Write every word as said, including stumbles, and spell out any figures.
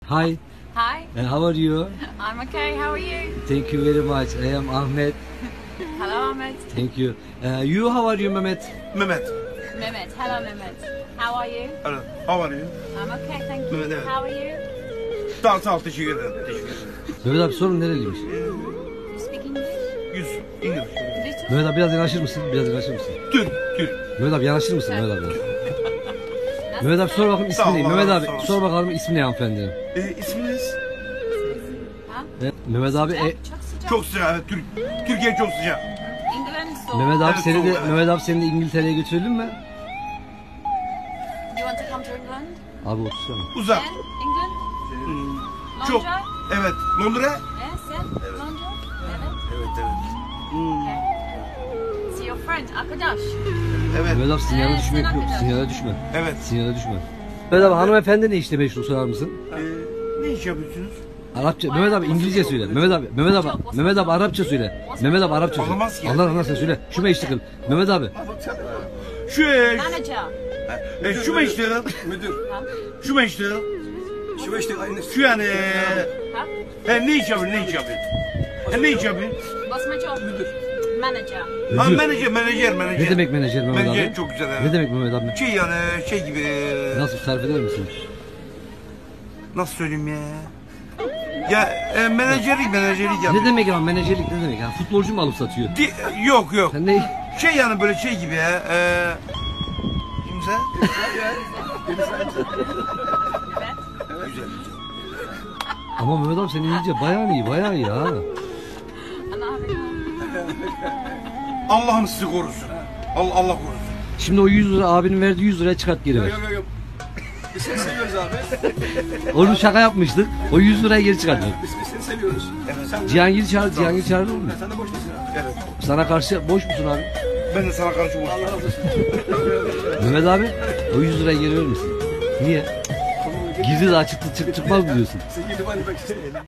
Hi. Hi. Uh, how are you? I'm okay. How are you? Thank you very much. I am Ahmet. Hello, Ahmed. Thank you. Uh, you, how are you, Mehmet? Mehmet. Mehmet. Hello, Mehmet. How are you? Hello. How are you? I'm okay, thank you. Mehmet, evet. How are you? Sağ sağ ol, teşekkür ederim. Teşekkür ederim. Mehmet abi sorun nereliymiş? You speak English? Yüz. İngiliz. Little? Mehmet abi biraz yanaşır mısın? Biraz yanaşır mısın? Türk. Türk. Mehmet abi yanaşır mısın Mehmet abi? Mehmet abi sor bakalım Sağ ismi ol, ne? Allah Mehmet razı abi olsun. sor bakalım ismi ne hanımefendinin? E, isminiz? Ha? Evet, Mehmet abi e, Çok sıcak. Çok sıcak. Evet, Türk. Türkiye çok sıcak. England soğuk. Mehmet abi Evet, seni de soğuk, evet. Mehmet abi seni de İngiltere'ye götürelim mi? You want to come to England? Abi otursana. Uzak. Sen? England? Hmm, Çok. Londra? Evet. Londra? Yeah, sen? Londra? Evet. Evet, evet. Okay. See your friend, arkadaş. Evet. Mehmet abi sinyale Ee, düşmek sen yok. hakikaten. Sinyale düşme. Evet. Sinyale düşme. Mehmet abi hanımefendi ne işte meşhur sorar mısın? E, ne iş yapıyorsunuz? Arapça. Mehmet abi İngilizce söyle. Mehmet abi. Mehmet abi. Mehmet abi Arapça söyle. Mehmet abi Arapça söyle. Anlamaz ki. Allah Allah sen söyle. Şu meşhur kıl. Mehmet abi. Şu e, Manager. e, şu meşleri. Müdür. Ha? Şu meşleri. Şu beşte aynı. Şu yani e, Ha? e, ne iş yapıyor? Ne iş yapıyor? E, ne iş yapıyor? What's my job? Müdür. Manager. Ha, Müdür. menajer, menajer, menajer. Ne demek menajer Mehmet Menajer abi? çok güzel. Evet. Ne demek Mehmet abi? Şey yani şey gibi. e, Nasıl tarif eder misin? Nasıl söyleyeyim ya? Ya e, menajerlik menajerlik yapıyor. Ne demek ya menajerlik ne demek ya? Futbolcu mu alıp satıyor? Di- yok yok. Sen ne? Şey yani böyle şey gibi ya. E, kimse? Güzel. Ama Mehmet abi senin İngilizce bayağı iyi bayağı iyi ha. I'm not having one. Allah'ım sizi korusun. Allah Allah korusun. Şimdi o yüz lira abinin verdiği yüz liraya çıkart geri ver. Yok yok yok. Biz seni seviyoruz abi. Oğlum şaka yapmıştık. O yüz liraya geri çıkart. Biz, biz seni seviyoruz. Evet. Sen, Cihangir çağır, Cihangir çağırır mı? sen de boş değilsin abi. Evet. Sana karşı boş musun abi? Ben de sana karşı boşum. Allah razı olsun. Mehmet abi o yüz liraya geri verir misin? Niye? Gizli daha çıktı çık çıkmaz mı diyorsun? Sen yedi bani bak işte.